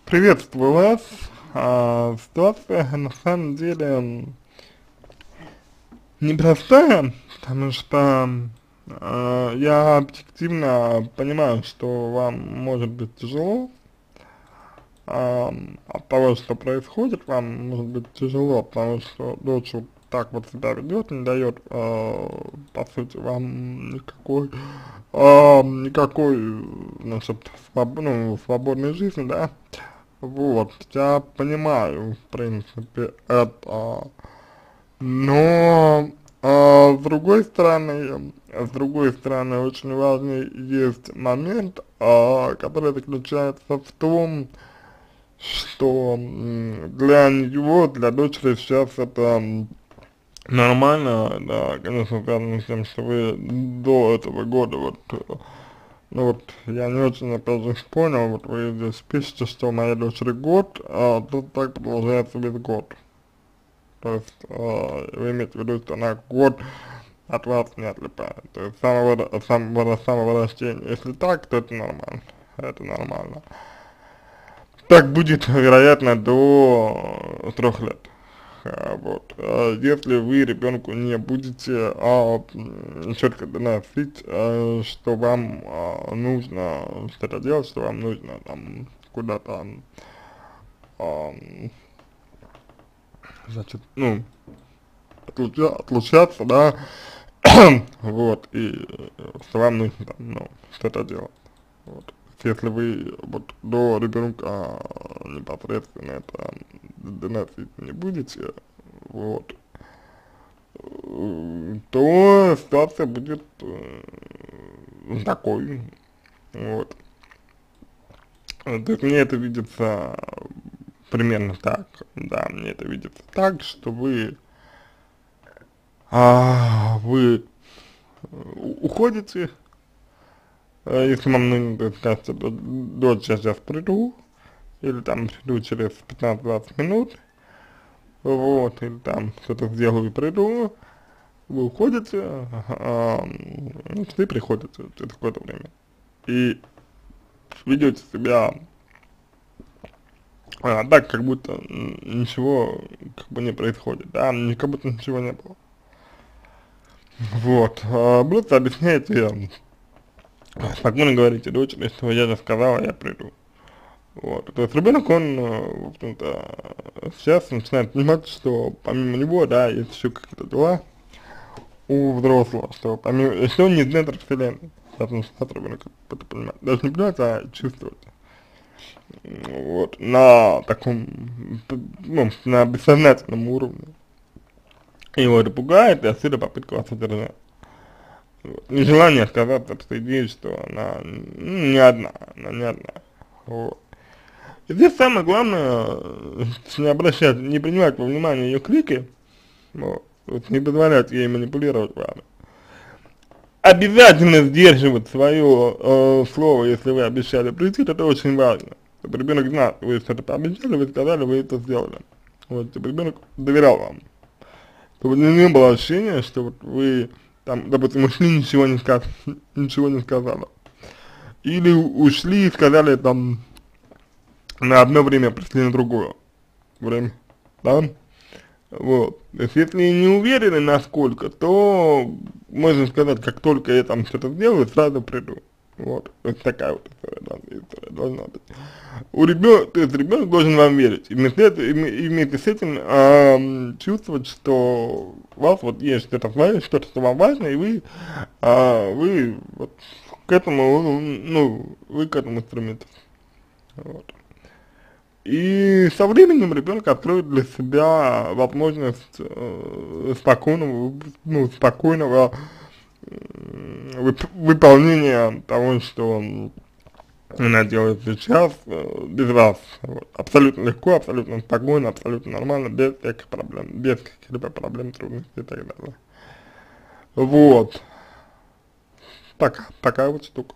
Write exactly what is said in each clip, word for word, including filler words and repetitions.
Приветствую вас. А, ситуация на самом деле м, непростая, потому что а, я объективно понимаю, что вам может быть тяжело а, от того, что происходит, вам может быть тяжело, потому что дочь вот так вот себя ведет, не дает, а, по сути, вам никакой, а, никакой, значит, своб, ну, свободной жизни, да. Вот, я понимаю, в принципе, это, но, а, с другой стороны, с другой стороны, очень важный есть момент, а, который заключается в том, что м, для него, для дочери сейчас это м, нормально, да, конечно, связано с тем, что вы до этого года вот, э, ну вот, я не очень, опять же, понял, вот вы здесь пишете, что моей дочери год, а тут так продолжается весь год. То есть, э, вы имеете в виду, что она год от вас не отлипает. То есть, с самого, ро- с самого, с самого рождения. Если так, то это нормально. Это нормально. Так будет, вероятно, до трех лет. А, вот. А если вы ребенку не будете а, четко доносить, а, что вам а, нужно что-то делать, что вам нужно там куда-то, а, значит, ну, отлуча, отлучаться, да, вот, и э, что вам нужно там, ну, что-то делать, вот. Если вы вот до ребенка а, непосредственно это доносить не будете, вот, э, то ситуация будет э, такой, вот. Э, То есть мне это видится примерно так, да, мне это видится так, что вы, а, вы у- уходите, э, если вам нужно, то есть скажете, дочь, я сейчас приду, или там приду через пятнадцать-двадцать минут, вот, или там что-то сделаю и приду, вы уходите, а, м, и приходите через какое-то время. И ведете себя а, так, как будто м, ничего как бы не происходит, да, не как будто ничего не было. Вот, а, просто объясняете, спокойно говорите дочери, что я же сказала, я приду. Вот, то есть ребенок, он, э, в общем-то, сейчас начинает понимать, что помимо него, да, есть еще какие-то дела у взрослого, что помимо, если он не центр вселенной, сейчас начинает ребенок это понимать, даже не понимать, а чувствовать. Вот, на таком, ну, на бессознательном уровне. Его это пугает, и отсюда попытка вас удержать. Вот. Нежелание отказаться от этой идеи, что она ну, не одна, она не одна. Вот. И здесь самое главное, э, не обращать, не принимать во внимание ее крики, вот, вот, не позволять ей манипулировать вами. Обязательно сдерживать свое э, слово, если вы обещали прийти, это очень важно. Чтобы ребенок знал, вы что-то пообещали, вы сказали, вы это сделали. Вот, чтобы ребенок доверял вам. Чтобы не было ощущения, что вот вы там, допустим, ушли, ничего не сказ ничего не сказали. Или ушли и сказали там на одно время, пришли на другое время, да? Вот. То есть, если не уверены насколько, то можно сказать, как только я там что-то сделаю, сразу приду. Вот. Вот такая вот история, да, история должна быть. У ребенка, то есть ребенок должен вам верить. И вместе, и вместе с этим а, чувствовать, что у вас вот есть что-то свое, что-то, что вам важно, и вы, а, вы вот к этому, ну, ну, вы к этому стремитесь. Вот. И со временем ребенок откроет для себя возможность э, спокойного, ну, спокойного э, вып выполнения того, что она делает сейчас, э, без вас. Вот. Абсолютно легко, абсолютно спокойно, абсолютно нормально, без всяких проблем, без каких-либо проблем, трудностей и так далее. Вот. Так, такая вот штука.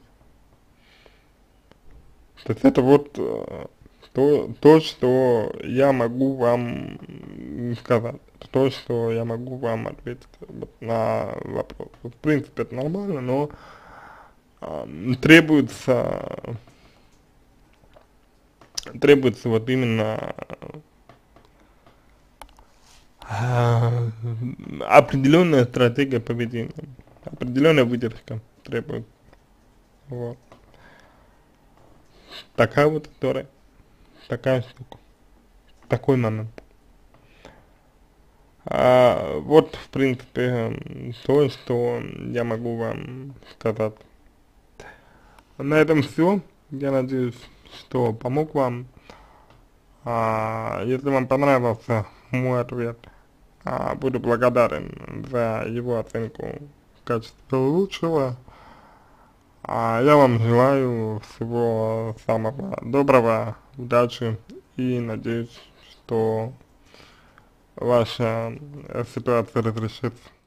То есть это вот э, то, то, что я могу вам сказать, то, что я могу вам ответить вот на вопрос. В принципе, это нормально, но э, требуется требуется вот именно э, определенная стратегия поведения, определенная выдержка требует. Вот. Такая вот история, такая штука, такой момент. А, вот, в принципе, то, что я могу вам сказать. На этом все. Я надеюсь, что помог вам. А, если вам понравился мой ответ, а, буду благодарен за его оценку в качестве лучшего. А я вам желаю всего самого доброго, удачи и надеюсь, что ваша э, ситуация разрешится.